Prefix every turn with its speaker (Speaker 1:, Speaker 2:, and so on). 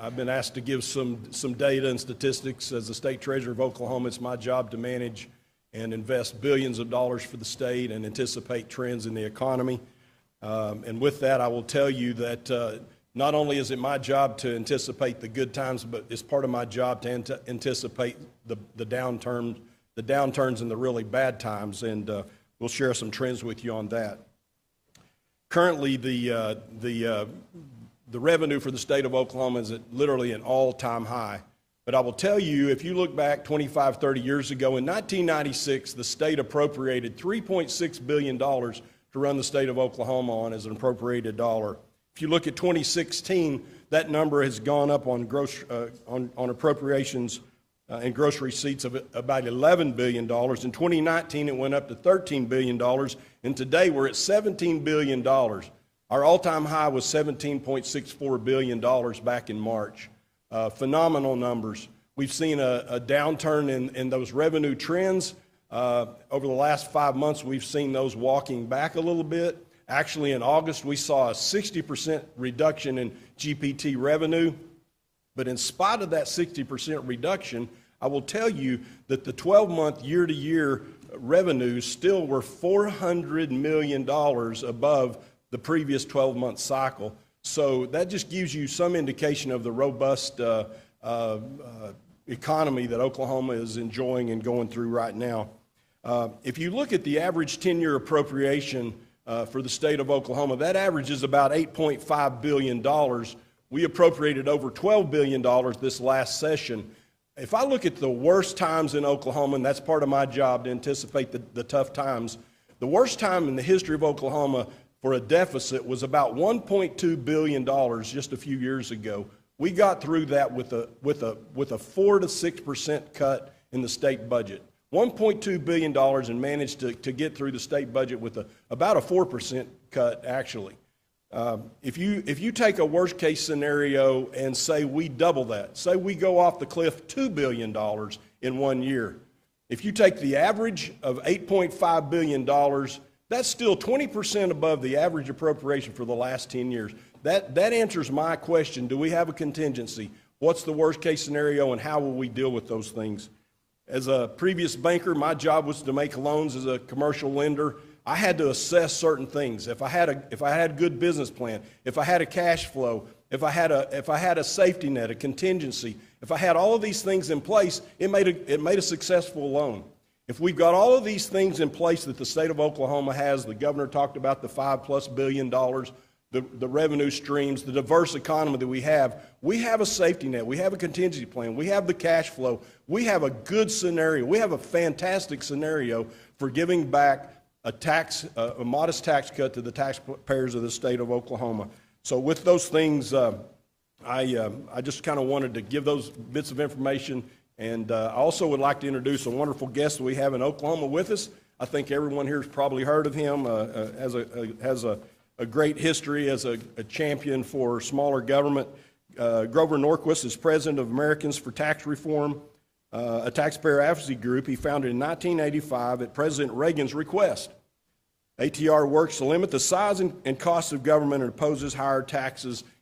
Speaker 1: I've been asked to give some data and statistics. As the state treasurer of Oklahoma, it's my job to manage and invest billions of dollars for the state and anticipate trends in the economy. And with that, I will tell you that not only is it my job to anticipate the good times, but it's part of my job to anticipate the downturns and the really bad times. And we'll share some trends with you on that. Currently, the revenue for the state of Oklahoma is at literally an all-time high. But I will tell you, if you look back 25, 30 years ago, in 1996, the state appropriated $3.6 billion to run the state of Oklahoma on as an appropriated dollar. If you look at 2016, that number has gone up on appropriations and gross receipts of about $11 billion. In 2019, it went up to $13 billion, and today we're at $17 billion. Our all-time high was $17.64 billion back in March. Phenomenal numbers. We've seen a downturn in those revenue trends. Over the last 5 months, we've seen those walking back a little bit. Actually, in August, we saw a 60% reduction in GPT revenue. But in spite of that 60% reduction, I will tell you that the 12-month year-to-year revenues still were $400 million above the previous 12-month cycle. So that just gives you some indication of the robust economy that Oklahoma is enjoying and going through right now. If you look at the average 10-year appropriation for the state of Oklahoma, that average is about $8.5 billion. We appropriated over $12 billion this last session. If I look at the worst times in Oklahoma, and that's part of my job to anticipate the tough times, the worst time in the history of Oklahoma for a deficit was about $1.2 billion just a few years ago. We got through that with a 4 to 6% cut in the state budget. $1.2 billion and managed to get through the state budget with about a 4% cut, actually. If you take a worst case scenario and say we double that, say we go off the cliff $2 billion in 1 year, if you take the average of $8.5 billion, that's still 20% above the average appropriation for the last 10 years. That answers my question, do we have a contingency? What's the worst case scenario and how will we deal with those things? As a previous banker, my job was to make loans as a commercial lender. I had to assess certain things. If I had a good business plan, if I had a cash flow, if I had a safety net, a contingency, if I had all of these things in place, it made a successful loan. If we've got all of these things in place that the state of Oklahoma has, the governor talked about the $5+ billion, the revenue streams, the diverse economy that we have a safety net, we have a contingency plan, we have the cash flow, we have a good scenario, we have a fantastic scenario for giving back a modest tax cut to the taxpayers of the state of Oklahoma. So with those things, I just kind of wanted to give those bits of information, and I also would like to introduce a wonderful guest that we have in Oklahoma with us. I think everyone here has probably heard of him, has a great history as a champion for smaller government. Grover Norquist is president of Americans for Tax Reform, a taxpayer advocacy group he founded in 1985 at President Reagan's request. ATR works to limit the size and cost of government and opposes higher taxes